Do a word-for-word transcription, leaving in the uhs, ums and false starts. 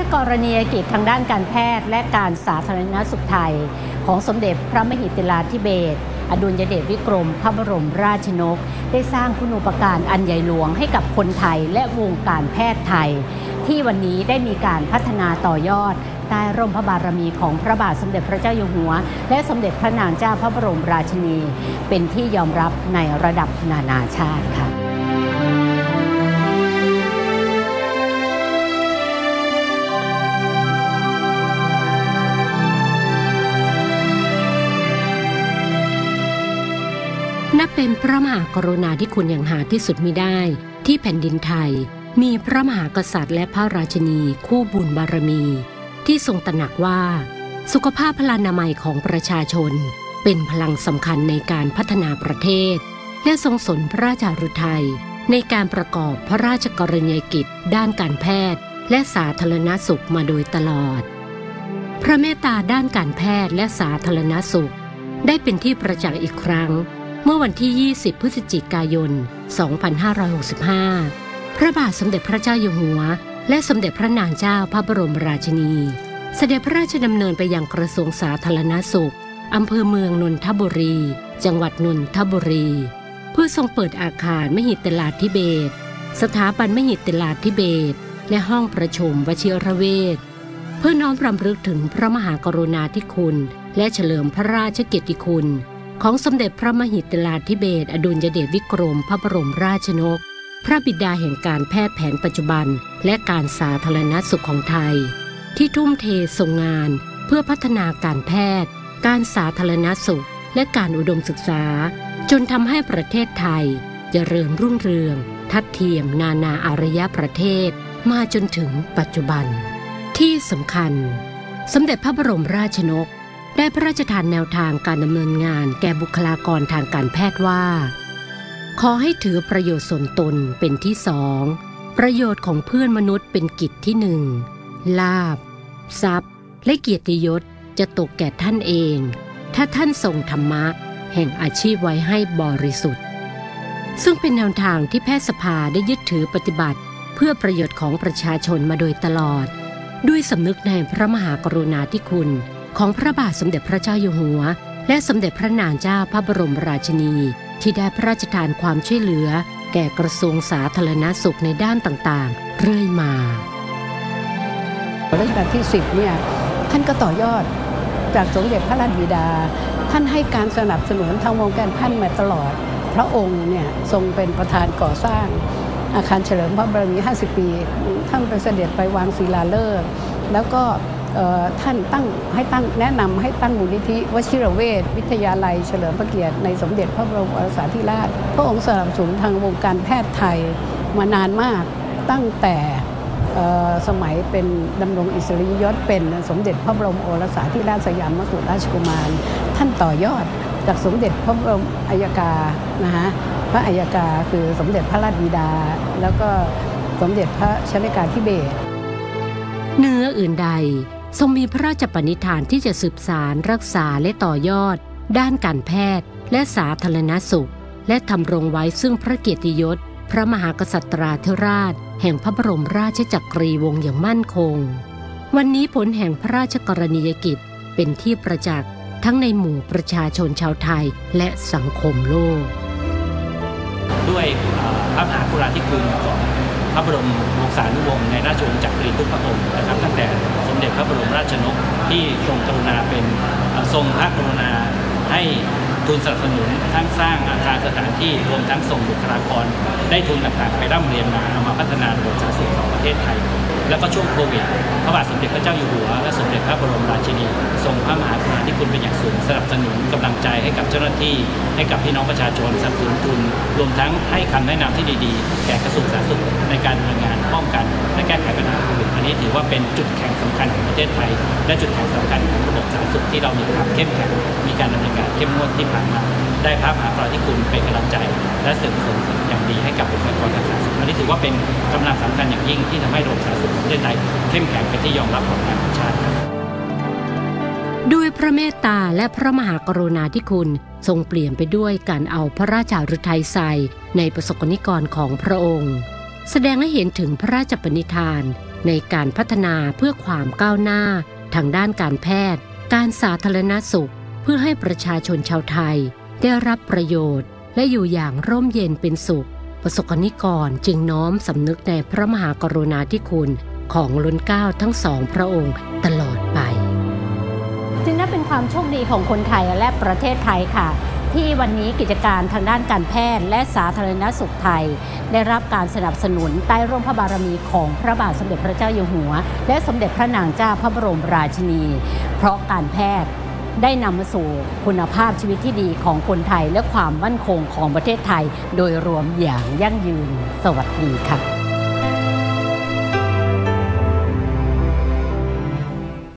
กรณียกิจทางด้านการแพทย์และการสาธารณสุขไทยของสมเด็จพระมหิดลาธิเบศรอดุลยเดชวิกรมพระบรมราชนกได้สร้างคุณูปการอันใหญ่หลวงให้กับคนไทยและวงการแพทย์ไทยที่วันนี้ได้มีการพัฒนาต่อยอดใต้ร่มพระบารมีของพระบาทสมเด็จพระเจ้าอยู่หัวและสมเด็จพระนางเจ้าพระบรมราชินีเป็นที่ยอมรับในระดับนานาชาติค่ะนับเป็นพระมหากรุณาธิคุณอย่างหาที่สุดมิได้ที่แผ่นดินไทยมีพระมหากษัตริย์และพระราชินีคู่บุญบารมีที่ทรงตระหนักว่าสุขภาพพลานามัยของประชาชนเป็นพลังสำคัญในการพัฒนาประเทศและทรงสนพระราชฤทัยในการประกอบพระราชกรณียกิจด้านการแพทย์และสาธารณสุขมาโดยตลอดพระเมตตาด้านการแพทย์และสาธารณสุขได้เป็นที่ประจักษ์อีกครั้งเมื่อวันที่ยี่สิบพฤศจิกายนสองพันห้าร้อยหกสิบห้าพระบาทสมเด็จพระเจ้าอยู่หัวและสมเด็จพระนางเจ้าพระบรมราชินีเสด็จพระราชดำเนินไปยังกระทรวงสาธารณสุขอำเภอเมืองนนทบุรีจังหวัดนนทบุรีเพื่อทรงเปิดอาคารมหิดลาธิเบศรสถาบันมหิดลาธิเบศรและห้องประชุมวชิรเวชเพื่อน้อมรำลึกถึงพระมหากรุณาธิคุณและเฉลิมพระราชเกียรติคุณของสมเด็จพระมหิดลาธิเบศรอดุลยเดชวิกรมพระบรมราชนกพระบิดาแห่งการแพทย์แผนปัจจุบันและการสาธารณสุขของไทยที่ทุ่มเททรงงานเพื่อพัฒนาการแพทย์การสาธารณสุขและการอุดมศึกษาจนทำให้ประเทศไทยเจริญรุ่งเรืองทัดเทียมนานาอารยประเทศมาจนถึงปัจจุบันที่สำคัญสมเด็จพระบรมราชนกได้พระราชทานแนวทางการดำเนินงานแก่บุคลากรทางการแพทย์ว่าขอให้ถือประโยชน์ส่วนตนเป็นที่สองประโยชน์ของเพื่อนมนุษย์เป็นกิจที่หนึ่งลาภทรัพย์และเกียรติยศจะตกแก่ท่านเองถ้าท่านทรงธรรมะแห่งอาชีพไว้ให้บริสุทธิ์ซึ่งเป็นแนวทางที่แพทยสภาได้ยึดถือปฏิบัติเพื่อประโยชน์ของประชาชนมาโดยตลอดด้วยสำนึกในพระมหากรุณาธิคุณของพระบาทสมเด็จพระเจ้าอยู่หัวและสมเด็จพระนางเจ้าพระบรมราชินีที่ได้พระราชทานความช่วยเหลือแก่กระทรวงสาธารณสุขในด้านต่างๆเรื่อยมารัชกาลที่สิบเนี่ยท่านก็ต่อยอดจากสมเด็จพระราชบิดาท่านให้การสนับสนุนทางวงการแพทย์มาตลอดพระองค์เนี่ยทรงเป็นประธานก่อสร้างอาคารเฉลิมพระบารมีห้าสิบปีท่านไปเสด็จไปวางศิลาฤกษ์แล้วก็ท่านตั้งให้ตั้งแนะนำให้ตั้งมูลนิธิวชิรเวชวิทยาลัยเฉลิมพระเกียรติในสมเด็จพระบรมโอรสาธิราชพระองค์สนับสนุนทางวงการแพทย์ไทยมานานมากตั้งแต่สมัยเป็นดำรงอิสริยยศเป็นสมเด็จพระบรมโอรสาธิราชสยามกุฎราชกุมารท่านต่อยอดจากสมเด็จพระบรมอัยการนะฮะพระอัยการคือสมเด็จพระราชบิดาแล้วก็สมเด็จพระชนกาธิเบศรเหนืออื่นใดทรงมีพระราชปณิธานที่จะสืบสานรักษาและต่อยอดด้านการแพทย์และสาธารณสุขและทำรงไว้ซึ่งพระเกียรติยศพระมหากษัตริย์ธิราชแห่งพระบรมราชจักรีวงศ์อย่างมั่นคงวันนี้ผลแห่งพระราชกรณียกิจเป็นที่ประจักษ์ทั้งในหมู่ประชาชนชาวไทยและสังคมโลกด้วยพระมหากรุณาธิคุณของพระบรมวงศานุวงศ์ในราชวงศ์จักรีทุกพระองค์นะครับตั้งแต่สมเด็จพระบรมราชชนกที่ทรงกรุณาเป็นทรงพระกรุณาให้ทุนสนับสนุนทั้งสร้างอาคารสถานที่รวมทั้งส่งบุคลากรได้ทุนต่างๆไปร่ำเรียนมาเอามาพัฒนาระบบสาธารณสุขของประเทศไทยแล้วก็ช่วงโควิดพระบาทสมเด็จพระเจ้าอยู่หัวและสมเด็จพระบรมราชินีทรงพระมหากรุณาธิคุณเป็นอย่างสูงสนับสนุนกำลังใจให้กับเจ้าหน้าที่ให้กับพี่น้องประชาชนสนับสนุนทุนรวมทั้งให้คำแนะนำที่ดีๆแก่กระทรวงสาธารณสุขในการดำเนินงานป้องกันและแก้ไขปัญหาโควิดอันนี้ถือว่าเป็นจุดแข็งสำคัญของประเทศไทยและจุดแข็งสำคัญของระบบสาธารณสุขที่เรามีความเข้มแข็งมีการดำเนินการเข้มงวดที่ผ่านมาได้พระมหากรุณาธิคุณเป็นกำลังใจและเสริมสร้างอย่างดีให้กับบุคลากรทางการศึกษาอันนี้ถือว่าเป็นกำลังสำคัญอย่างยิ่งที่ทำให้ระบบสาธารณสุขของประเทศไทยเข้มแข็งเป็นที่ยอมรับของนานาชาติด้วยพระเมตตาและพระมหากรุณาธิคุณทรงเปลี่ยนไปด้วยการเอาพระราชฤทัยใส่ในประสบนิกรของพระองค์แสดงให้เห็นถึงพระราชปณิธานในการพัฒนาเพื่อความก้าวหน้าทางด้านการแพทย์การสาธารณสุขเพื่อให้ประชาชนชาวไทยได้รับประโยชน์และอยู่อย่างร่มเย็นเป็นสุขประสบกนิกรจึงน้อมสำนึกในพระมหากรุณาธิคุณของล้นเกล้าทั้งสองพระองค์ตลอดไปจึงนับเป็นความโชคดีของคนไทยและประเทศไทยค่ะที่วันนี้กิจการทางด้านการแพทย์และสาธารณสุขไทยได้รับการสนับสนุนใต้ร่มพระบารมีของพระบาทสมเด็จพระเจ้าอยู่หัวและสมเด็จพระนางเจ้าพระบรมราชินีเพราะการแพทย์ได้นำมาสู่คุณภาพชีวิตที่ดีของคนไทยและความมั่นคงของประเทศไทยโดยรวมอย่างยั่งยืนสวัสดีค่ะ